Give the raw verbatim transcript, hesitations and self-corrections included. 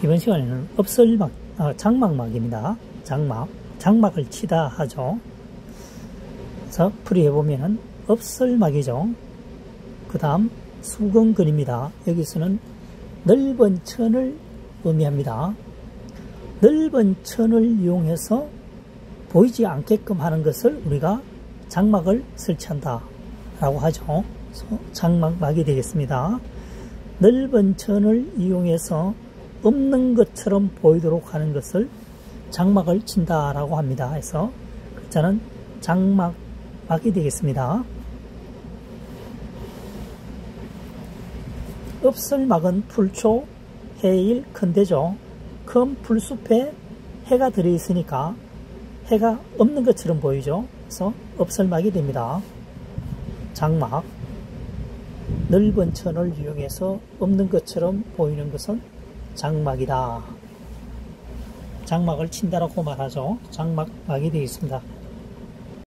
이번 시간에는 읍설막, 아, 장막막입니다. 장막. 장막을 치다 하죠. 그래서 풀이해보면은 읍설막이죠. 그 다음 수건근입니다. 여기서는 넓은 천을 의미합니다. 넓은 천을 이용해서 보이지 않게끔 하는 것을 우리가 장막을 설치한다 라고 하죠. 장막막이 되겠습니다. 넓은 천을 이용해서 없는 것처럼 보이도록 하는 것을 장막을 친다 라고 합니다. 해서 글자는 장막막이 되겠습니다. 읍설막은 풀초, 해일, 큰대죠. 큰 풀숲에 해가 들어있으니까 해가 없는 것처럼 보이죠. 그래서 읍설막이 됩니다. 장막. 넓은 천을 이용해서 없는 것처럼 보이는 것은 장막이다. 장막을 친다라고 말하죠. 장막막이 되어 있습니다.